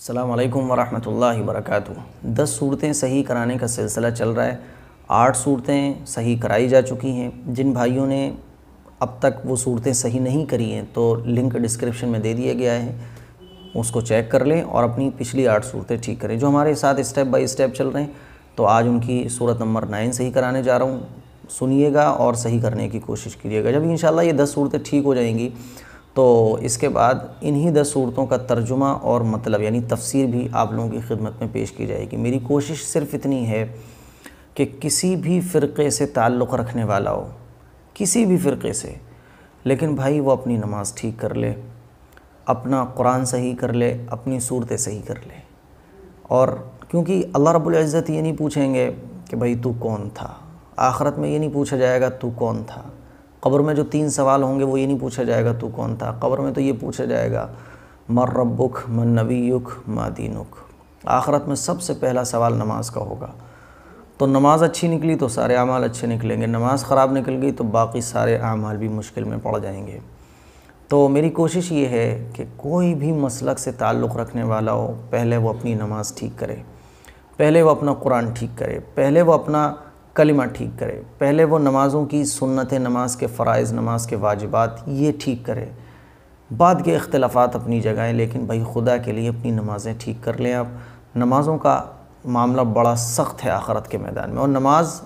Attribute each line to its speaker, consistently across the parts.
Speaker 1: السلام علیکم ورحمۃ اللہ وبرکاتہ۔ 10 صورتیں صحیح کرانے کا سلسلہ چل رہا ہے۔ 8 صورتیں صحیح کرائی جا چکی ہیں۔ جن بھائیوں نے اب تک وہ صورتیں صحیح نہیں کری ہیں تو لنک ڈسکرپشن میں دے دیا گیا ہے، اس کو چیک کر لیں اور اپنی پچھلی 8 صورتیں ٹھیک کریں۔ جو ہمارے ساتھ اسٹیپ بائی اسٹیپ چل رہے ہیں تو آج ان کی صورت نمبر 9 صحیح کرانے جا رہا ہوں۔ سنیے گا اور صحیح کرنے کی کوشش کیجیے گا۔ جب انشاءاللہ یہ 10 صورتیں ٹھیک ہو جائیں گی تو اس کے بعد انہی 10 صورتوں کا ترجمہ اور مطلب یعنی تفسیر بھی آپ لوگوں کی خدمت میں پیش کی جائے گی۔ میری کوشش صرف اتنی ہے کہ کسی بھی فرقے سے تعلق رکھنے والا ہو، کسی بھی فرقے سے، لیکن بھائی وہ اپنی نماز ٹھیک کر لے، اپنا قرآن صحیح کر لے، اپنی صورتیں صحیح کر لے۔ اور کیونکہ اللہ رب العزت یہ نہیں پوچھیں گے کہ بھائی تو کون تھا، آخرت میں یہ نہیں پوچھا جائے گا تو کون تھا، قبر میں جو 3 سوال ہوں گے وہ یہ نہیں پوچھا جائے گا تو کون تھا، قبر میں تو یہ پوچھا جائے گا من ربک من نبیک ما دینک۔ آخرت میں سب سے پہلا سوال نماز کا ہوگا۔ تو نماز اچھی نکلی تو سارے اعمال اچھے نکلیں گے، نماز خراب نکل گئی تو باقی سارے اعمال بھی مشکل میں پڑ جائیں گے۔ تو میری کوشش یہ ہے کہ کوئی بھی مسلک سے تعلق رکھنے والا ہو، پہلے وہ اپنی نماز ٹھیک کرے، پہلے وہ اپنا قرآن ٹھیک کرے، پہلے وہ اپنا کلمہ ٹھیک کرے، پہلے وہ نمازوں کی سنتیں، نماز کے فرائض، نماز کے واجبات یہ ٹھیک کرے۔ بعد کے اختلافات اپنی جگہ ہیں، لیکن بھائی خدا کے لیے اپنی نمازیں ٹھیک کر لیں آپ۔ نمازوں کا معاملہ بڑا سخت ہے آخرت کے میدان میں، اور نماز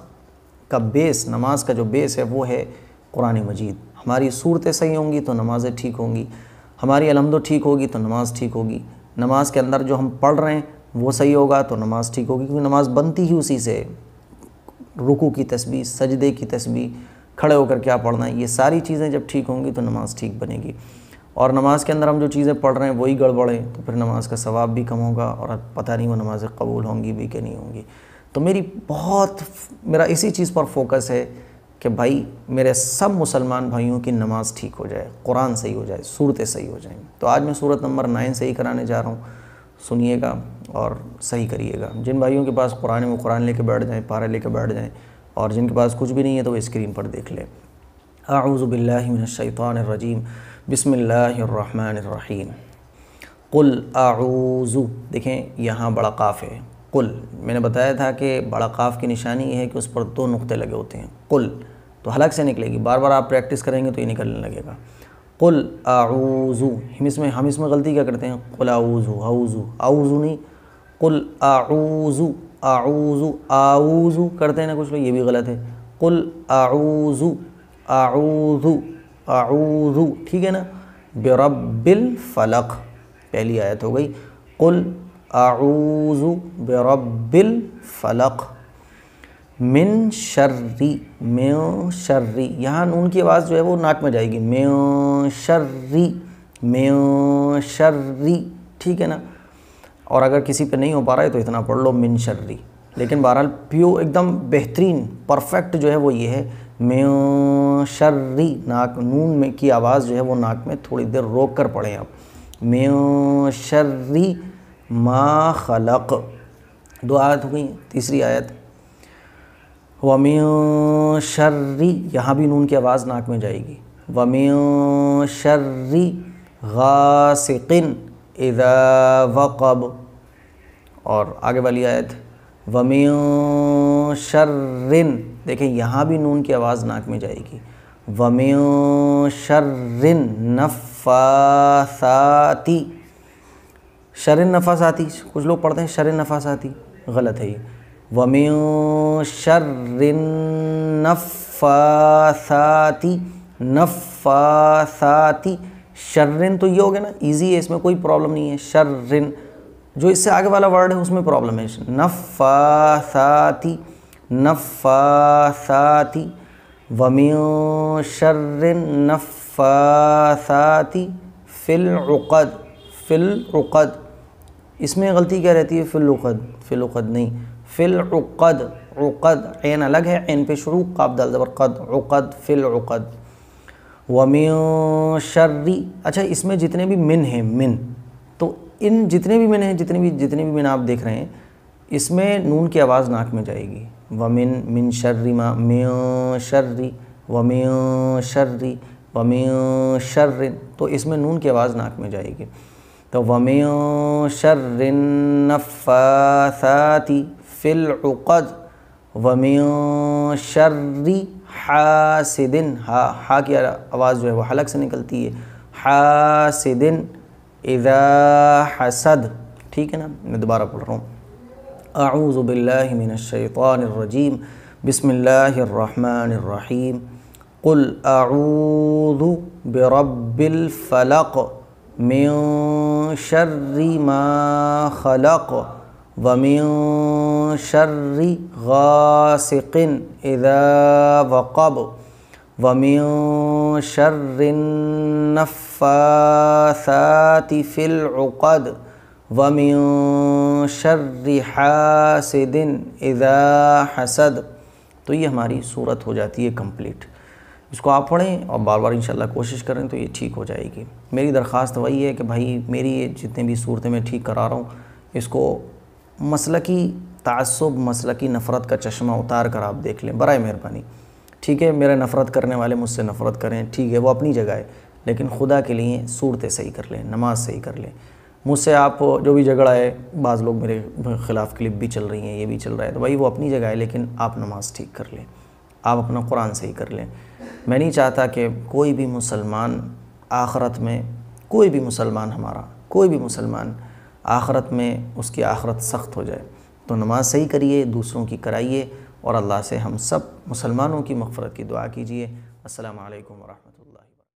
Speaker 1: کا جو بیس ہے وہ ہے قرآن مجید۔ ہماری صورتیں صحیح ہوں گی تو نمازیں ٹھیک ہوں گی، ہماری الحمد ٹھیک ہوگی تو نماز ٹھیک ہوگی، نماز کے اندر جو ہم پڑھ رہے ہیں وہ صحیح ہوگا تو نماز ٹھیک ہوگی، کیونکہ نماز بنتی ہی اسی سے۔ رکوع کی تسبیح، سجدے کی تسبیح، کھڑے ہو کر کیا پڑھنا ہے، یہ ساری چیزیں جب ٹھیک ہوں گی تو نماز ٹھیک بنے گی۔ اور نماز کے اندر ہم جو چیزیں پڑھ رہے ہیں وہی گڑبڑ ہیں تو پھر نماز کا ثواب بھی کم ہوگا اور پتہ نہیں وہ نمازیں قبول ہوں گی بھی کہ نہیں ہوں گی۔ تو میرا اسی چیز پر فوکس ہے کہ بھائی میرے سب مسلمان بھائیوں کی نماز ٹھیک ہو جائے، قرآن صحیح ہو جائے، صورتیں صحیح ہو جائیں۔ تو آج میں صورت نمبر 9 صحیح کرانے جا رہا ہوں، سنیے گا اور صحیح کریے گا۔ جن بھائیوں کے پاس قرآن ہے وہ قرآن لے کے بیٹھ جائیں، پارے لے کے بیٹھ جائیں، اور جن کے پاس کچھ بھی نہیں ہے تو وہ اسکرین پر دیکھ لیں۔ اعوذ باللہ من الشیطان الرجیم، بسم اللہ الرحمن الرحیم۔ قل اعوذ، دیکھیں یہاں بڑا قاف ہے، قل۔ میں نے بتایا تھا کہ بڑا قاف کی نشانی یہ ہے کہ اس پر 2 نقطے لگے ہوتے ہیں، قل تو حلق سے نکلے گی، بار بار آپ پریکٹس کریں گے تو یہ نکلنے لگے گا۔ قل اعوذ، ہم اس میں غلطی کیا کرتے ہیں، قل اعوذ، اعوذ نہیں، قل اعوذ، اعوذ کرتے ہیں نا کچھ لوگ، یہ بھی غلط ہے۔ قل اعوذ، ٹھیک ہے نا، برب الفلق پہلی آیت ہو گئی۔ قل اعوذ برب الفلق من شر، یہاں نون کی آواز جو ہے وہ ناک میں جائے گی، من شر، ٹھیک ہے نا۔ اور اگر کسی پہ نہیں ہو پا رہا ہے تو اتنا پڑھ لو من شر، لیکن بہرحال ایک دم بہترین پرفیکٹ جو ہے وہ یہ ہے من شر، ناک نون میں کی آواز جو ہے وہ ناک میں تھوڑی دیر روک کر پڑھیں آپ، من شر ما خلق۔ 2 آیت ہو گئی، تیسری آیت وَمِن شَرِّ، یہاں بھی نون کی آواز ناک میں جائے گی، وَمِن شَرِّ غَاسِقٍ اِذَا وَقَبَ۔ اور آگے والی آیت وَمِن شَرٍ، دیکھیں یہاں بھی نون کی آواز ناک میں جائے گی، وَمِن شَرٍ نَفَّاثَاتِ، شر نفاساتی، کچھ لوگ پڑھتے ہیں شر نفاساتی، غلط ہے یہ، وَمِن شَرٍ نفاثات، شرن تو یہ ہو گیا نا، ایزی ہے، اس میں کوئی پرابلم نہیں ہے۔ شرن جو اس سے آگے والا ورڈ ہے اس میں پرابلم ہے، نفاثات، وَمِن شَرٍ نفاثات فِی العقد، اس میں غلطی کیا رہتی ہے، فی العقد نہیں، فی العقد، عقد عین الگ ہے، عین پہ شروع، قاف دال زبر قد، عقد، فی العقد۔ وَمِن شَرِّ، اچھا اس میں جتنے بھی من ہیں، من تو ان جتنے بھی من ہیں، جتنے بھی من آپ دیکھ رہے ہیں، اس میں نون کی آواز ناک میں جائے گی، من شَرِّ ما، من شَرِّ، وَمِن شَرِّ، تو اس میں نون کی آواز ناک میں جائے گی۔ تو وَمِن شَرِّ النَّفَّاثَاتِ فِي الْعُقَدِ وَمِن شَرِّ حَاسِدٍ، ہا کی آواز جو ہے وہ حلق سے نکلتی ہے، حَاسِدٍ اِذَا حَسَد، ٹھیک ہے نا؟ میں دوبارہ پڑھ رہا ہوں، اعوذ باللہ من الشیطان الرجیم، بسم اللہ الرحمن الرحیم، قل اعوذ برب الفلق من شر ما خلق ومن شر غاسق اذا وقب ومن شر النفاثات في العقد وَمِن شَرِّ حَاسِدٍ اِذَا حَسَد۔ تو یہ ہماری صورت ہو جاتی ہے کمپلیٹ۔ اس کو آپ پڑھیں اور بار بار انشاءاللہ کوشش کریں تو یہ ٹھیک ہو جائے گی۔ میری درخواست وہی ہے کہ بھائی میری یہ جتنے بھی صورتیں میں ٹھیک کرا رہا ہوں اس کو مسلکی تعصب، مسلکی نفرت کا چشمہ اتار کر آپ دیکھ لیں برائے مہربانی، ٹھیک ہے؟ میرے نفرت کرنے والے مجھ سے نفرت کریں، ٹھیک ہے، وہ اپنی جگہ ہے، لیکن خدا کے لیے صورتیں صحیح کر لیں، نماز صحیح کر لیں۔ مجھ سے آپ جو بھی جھگڑا ہے، بعض لوگ میرے خلاف کلپ بھی چل رہی ہیں، یہ بھی چل رہا ہے، تو بھائی وہ اپنی جگہ ہے، لیکن آپ نماز ٹھیک کر لیں، آپ اپنا قرآن صحیح کر لیں۔ میں نہیں چاہتا کہ کوئی بھی مسلمان آخرت میں، کوئی بھی مسلمان ہمارا، کوئی بھی مسلمان آخرت میں اس کی آخرت سخت ہو جائے۔ تو نماز صحیح کریے، دوسروں کی کرائیے، اور اللہ سے ہم سب مسلمانوں کی مغفرت کی دعا کیجیے۔ السلام علیکم ورحمۃ اللہ۔